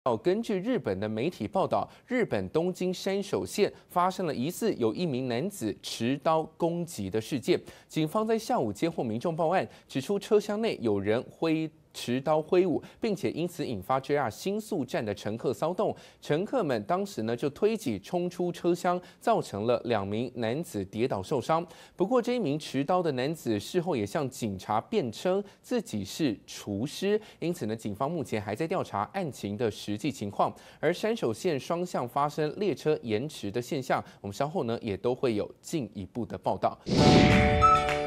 根据日本的媒体报道，日本东京山手线发生了疑似有一名男子持刀攻击的事件。警方在下午接获民众报案，指出车厢内有人持刀挥舞，并且因此引发 JR 新宿站的乘客骚动。乘客们当时呢就推挤冲出车厢，造成了2名男子跌倒受伤。不过这一名持刀的男子事后也向警察辩称自己是厨师，因此呢警方目前还在调查案情的实际情况。而山手线双向发生列车延迟的现象，我们稍后呢也都会有进一步的报道。